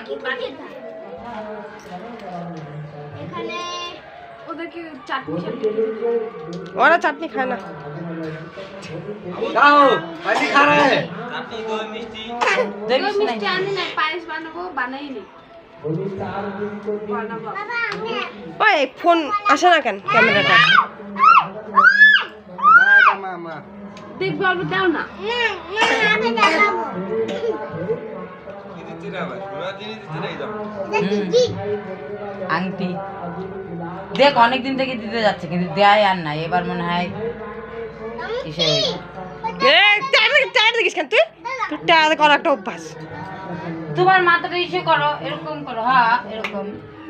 ওরা চাটনি খায় না। ফোন আসে না কেন ক্যামেরাটা? দেখবে অল্প দাও না। আংটি দেখ অনেকদিন থেকে দিতে যাচ্ছে কিন্তু দেয় আর নাই, এবার মনে হয় একটা অভ্যাস। তোমার মাথাটা ইসে করো, এরকম করো, হ্যাঁ এরকম।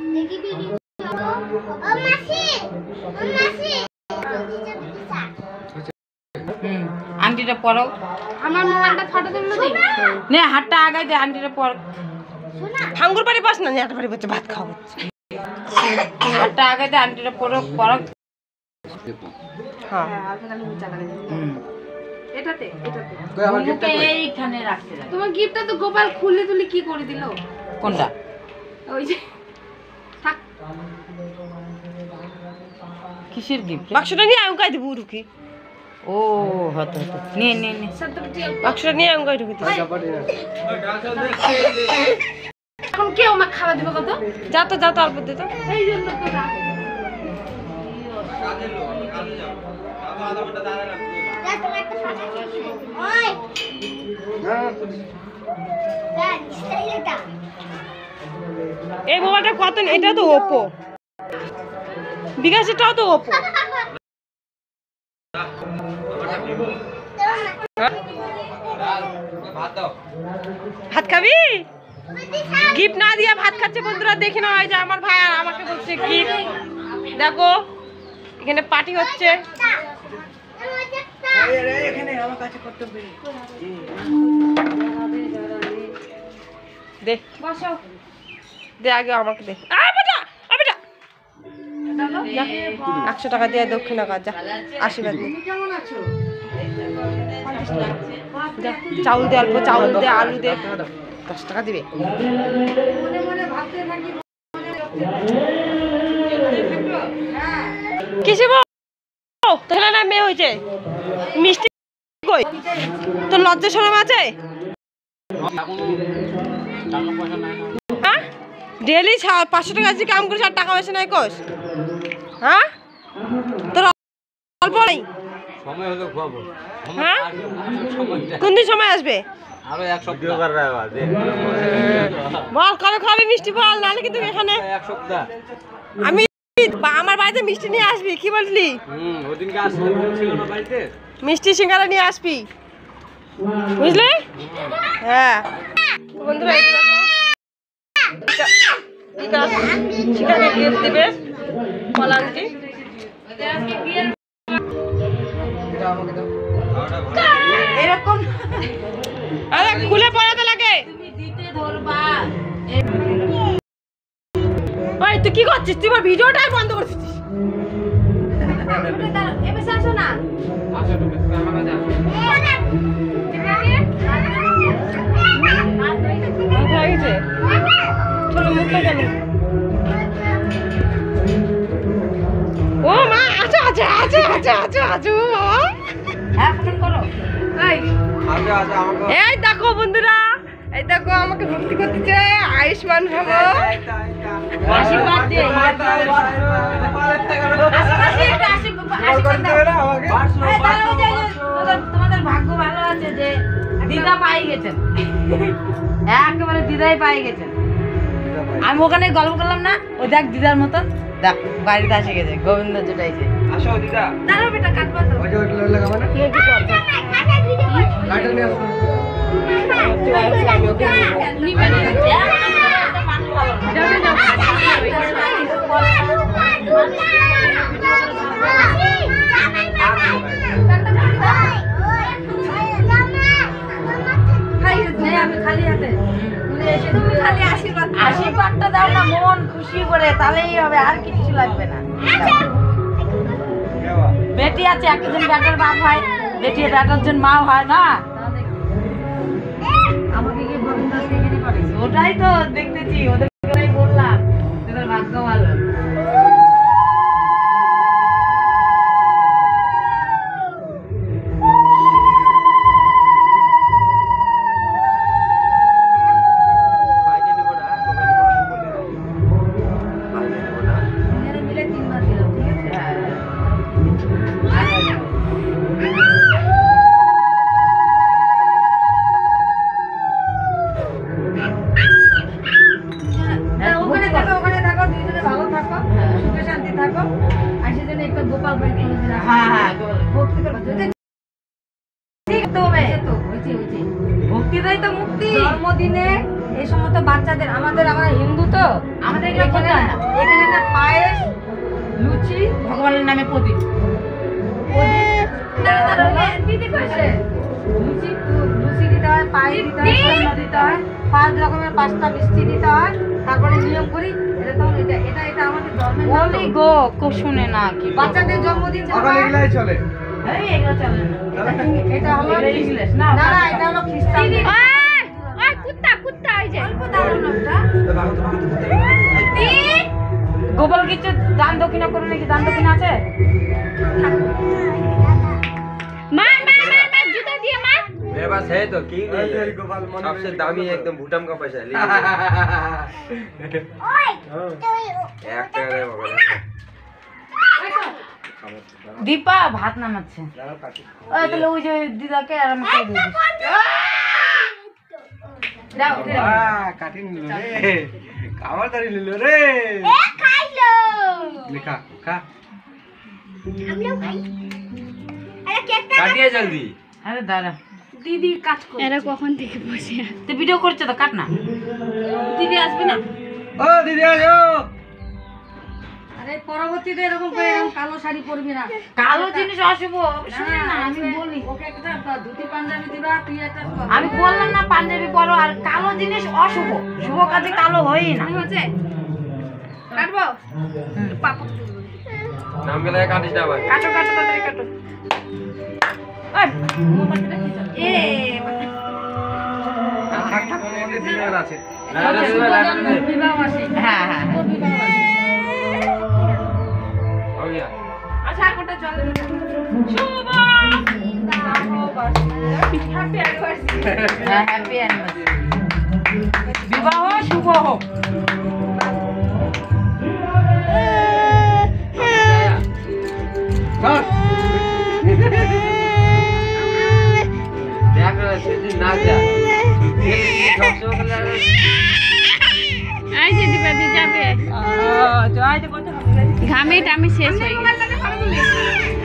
আংটিটা পরো। আমার মোবাইলটা ফটো তুললো দিই নে, হাতটা আগাই দে, আংটিটা পর। হাঙ্গুর বাড়ি পাস না, একটা বাড়ি বসে ভাত খাওয়া হচ্ছে। হাতটা আগাই দে, আংটিটা পরো পরো। হ্যাঁ এটাতে এইখানে রাখতে লাগে। তোমার গিফটটা তো গোপাল খুলে তুলে কি করে দিল? কোনটা? ওই যে থাক। কিসের গিফট? বাক্সটা নিয়ে আমি গায়ে দেবো ঢুকি। ও হতো হতো, নে নে নে, বাক্সটা নিয়ে আমি গায়ে ঢুকি। এখন কেউ আমাকে খাওয়া দিবে কত? যা তো অল্প দে তো। এই জন্য তো না। এই মোবাইলটা কত? এটা তো ওপো, বিকাশটাও তো ওপো। ভাত খাবি? গিফট না দিয়া ভাত খাচ্ছে বন্ধুরা, দেখে না হয় যে আমার ভাই আর আমাকে বলছে গিফট। দেখো এখানে পার্টি হচ্ছে। দে বসো। দে আগে আমাকে দে। 100 টাকা দিয়ে দক্ষিণা কাজ, যা আশীর্বাদ নে। কেমন আছো? যা চাউল দে, অল্প চাউল দে, আলু দে। 10 টাকা দিবে। মনে মনে ভাবতে থাকি। কিসে বল তোর না মেয়ে হয়েছে? মিষ্টি কই? তোর লজ্জা শরম আছে? হ্যাঁ ডেলি 500 টাকা দিয়ে কাম করিস আর টাকা পয়সা নাই কোস? হ্যাঁ তোর অল্প নাই সময় হলে খাবো। হ্যাঁ কোন দিন সময় আসবে? আরো এক সপ্তাহ কর রে বাবা দে। বল কবে খাবি মিষ্টি বল, নাহলে কিন্তু এখানে এক সপ্তাহ আমি আমার বাড়িতে মিষ্টি নিয়ে আসবি। কি বললি? ওদিনকে আসলে ছিল না বাড়িতে, মিষ্টি সিঙ্গারা নিয়ে আসবি, বুঝলে? হ্যাঁ বন্ধুরা এই দেখো বিকাশ সেখানে গিফট দিবে কলান্টি। এরকম আরে খুলে পড়াতে লাগে। তুমি দিতে ধরবা। ওই তুই কি করছিস? তুই আমার ভিডিওটাই বন্ধ করছিস। এবার আসো না। ও মা আচ্ছা আচ্ছা আচ্ছা আচ্ছা আচ্ছা আচ্ছা হ্যাঁ ফোন করো। আচ্ছা আচ্ছা আমাকে এই দেখো বন্ধুরা, এই দেখো আমাকে ভর্তি করতেছে আয়ুষ্মান ভাবো। আশীর্বাদ দে। তোমাদের ভাগ্য ভালো আছে যে দিদা পাই গেছেন, একেবারে দিদাই পাই গেছেন। আমি ওখানে গল্প করলাম না, ও দেখ দিদার মতন, দেখ বাড়িতে আসে গেছে, গোবিন্দ জুটাইছে। আসো দিদা। দাঁড়াও বেটা কাটবা তো। ওই যে ওটা লাগাবে না, লাইটার নিয়ে আসো। নিবে না। যাও যাও। আমি খালি হাতে তুমি খালি আশীর্বাদটা দাও না মন খুশি করে, তাহলেই হবে, আর কিচ্ছু লাগবে না। বেটি আছে, একজন বেটার বাপ হয়, বেটি বেটার জন মা হয় না। আমাকে কি বন্ধু ওটাই তো দেখতেছি, ওদেরকে বললাম তোদের ভাগ্য ভালো। বাইকে নিব না, তোকে নিব, আমি বলে রাখি। বাইকে নিব না। দুজনে মিলে 3 বার দিলাম, ঠিক আছে? ওখানে থাকো, দুজনে ভালো থাকো, সুখে শান্তি থাকো। আর সেজন্য একটা গোপাল ভাই করে দিলাম। হ্যাঁ ভক্তি করবা, যদি ঠিক তো হবে, তো হইছে। ভক্তিটাই তো মুক্তি। জন্মদিনে এই সমস্ত বাচ্চাদের আমরা হিন্দু তো আমাদের এগুলো করতে হয় না। এখানে না পায়েস, লুচি, ভগবানের নামে প্রদীপ। দিদি কইছে লুচি দিতে হয়, পায়েস দিতে হয়, সন্ধ্যা দিতে হয়, 5 রকমের 5টা মিষ্টি দিতে হয়। তারপরে নিয়ম করি এটা তো এটা আমাদের ধর্মের নিয়ম। বলি গো কেউ শুনে না কি বাচ্চাদের জন্মদিন যেটা সকালে এগুলাই চলে। এই এগুলো চলে না। এটা হলো এটা ইংলিশ না। না এটা হলো খ্রিস্টান। ওই কুত্তা ওই যে অল্প দারুণ একটা গোপাল কিছু দান দক্ষিণা করে নাকি? দান দক্ষিণা আছে? মার জুতা দিয়ে মার। मेरे पास है तो की नहीं है। सबसे दामी एकदम भूटान का पैसा है। एक टाका दे बाबा। দীপা ভাত নামাচ্ছে। ওই তাহলে ওই যে দিদাকে আর আমাকে দিয়ে দিস। দাও কাটি নিল রে, খাবার দাঁড়ি নিল রে। লিখা খা, কাটিয়ে জলদি। আরে দাঁড়া, দিদি কাজ করে। এরা কখন থেকে বসে আছে? তুই ভিডিও করছে তো কাট না। দিদি আসবে না? ও দিদি আসো। আরে পরবর্তীতে এরকম করে এরকম কালো শাড়ি পরবি না। কালো জিনিস অশুভ। শুনে না, আমি বলি ওকে একটা ধুতি পাঞ্জাবি দিবা, তুই একটা আমি বললাম না পাঞ্জাবি পরো, আর কালো জিনিস অশুভ। শুভ কাজে কালো হয়ই না। হচ্ছে কাটবো পাপা নাম গেলে কাটিস না ভাই। কাটো কাটো তাড়াতাড়ি কাটো। ওই, মোমবাতিটা কি চলে? এ থাক থাক, আমাদের দিনের আছে। বিবাহ আসে। হ্যাঁ হ্যাঁ হ্যাঁ। हो गया। আচ্ছা কোটা চল হ্যাঁ, হ্যাপি অ্যানিভার্সারি। বিবাহ শুভ হোক। चल। देख रहा है सीधी ना जा। এই যে দিবাদি যাবে, ঘামে টামে শেষ হয়ে গেছে।